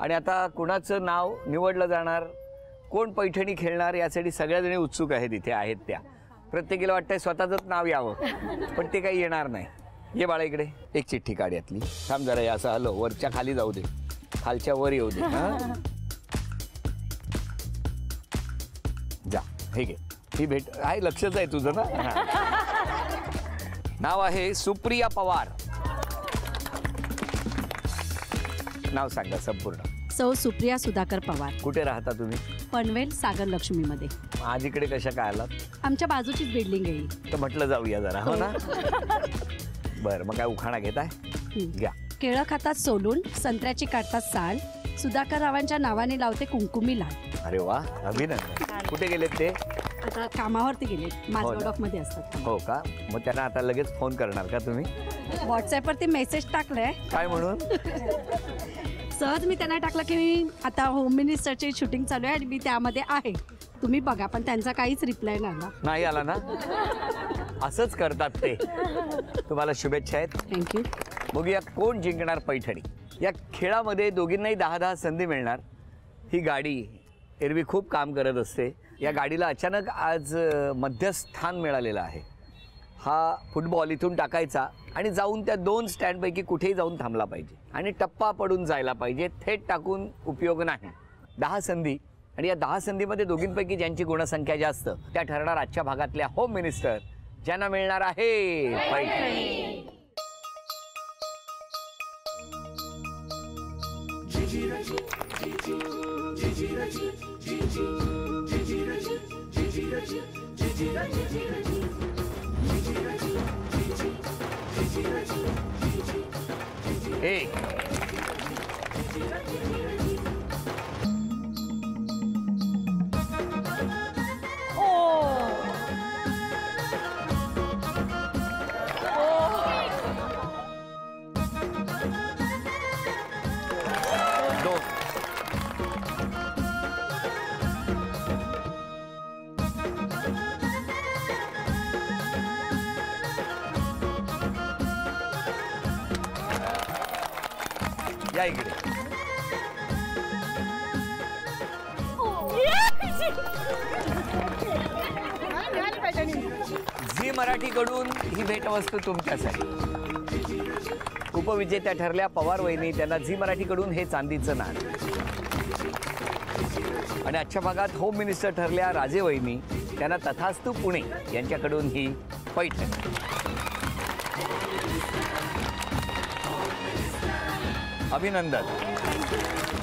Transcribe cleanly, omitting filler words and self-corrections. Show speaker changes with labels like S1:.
S1: आणि आता कुणाचं नाव निवडलं जाणार, कोण पैठणी खेळणार यासाठी सगळ्या जणी उत्सुक आहेत. इथे आहेत त्या प्रत्येकीला वाटतंय स्वतःचंच नाव यावं, पण ते काही येणार नाही. ये बाळा इकडे, एक चिठ्ठी काढ यातली. थांब जरा, असं हलो, वरच्या खाली जाऊ दे, खालच्या वर येऊ दे. जा, हे घे, ही भेट आहे, लक्षच आहे तुझं ना. नाव आहे सुप्रिया पवार. नाव सांगा संपूर्ण.
S2: सौ सुप्रिया सुधाकर पवार.
S1: कुठे राहता तुम्ही?
S2: पनवेल सागर लक्ष्मी मध्ये.
S1: आज इकडे कशा काय आलात?
S2: आमच्या बाजूचीच बिल्डिंग आहे,
S1: तर म्हटलं जाऊया जरा. हो ना. बरं, मग काय उखाणा घेताय? घ्या.
S2: केळं खातात सोलून, संत्र्याची काढतात साल, सुधाकर रावांच्या नावाने लावते कुंकुमी लाल.
S1: अरे वा, अभिनंदन. कुठे गेलेत ते?
S2: आता कामावरती गेले, माझगड ऑफ मध्ये असतात.
S1: हो का? मग त्यांना आता लगेच फोन करणार का तुम्ही?
S2: व्हॉट्सअपवरती मेसेज टाकलाय.
S1: काय म्हणून?
S2: सहज मी त्यांना टाकलं की आता होम मिनिस्टरची शूटिंग चालू आहे आणि मी त्यामध्ये आहे, तुम्ही बघा. पण त्यांचा काहीच रिप्लाय नाही
S1: आला ना. असंच करतात ते. तुम्हाला शुभेच्छा आहेत.
S2: थँक्यू.
S1: बघूया कोण जिंकणार पैठणी. या खेळामध्ये दोघींनाही 10-10 संधी मिळणार. ही गाडी एरवी खूप काम करत असते. या गाडीला अचानक आज मध्यस्थान मिळालेलं आहे. हा फुटबॉल इथून टाकायचा आणि जाऊन त्या 2 स्टँडपैकी कुठेही जाऊन थांबला पाहिजे आणि टप्पा पडून जायला पाहिजे. थेट टाकून उपयोग नाही. 10 संधी, आणि या 10 संधीमध्ये दोघींपैकी ज्यांची गुणसंख्या जास्त त्या ठरणार आजच्या भागातल्या होम मिनिस्टर, ज्यांना मिळणार आहे पैठणी. एक, या इकडे. झी मराठीकडून ही भेटवस्तू तुमच्यासाठी. उपविजेत्या ठरल्या पवार वहिनी, त्यांना झी मराठीकडून हे चांदीचं नाण. आणि आजच्या भागात होम मिनिस्टर ठरल्या राजे वहिनी, त्यांना तथास्तू पुणे यांच्याकडून ही पैठणी. अभिनंदन.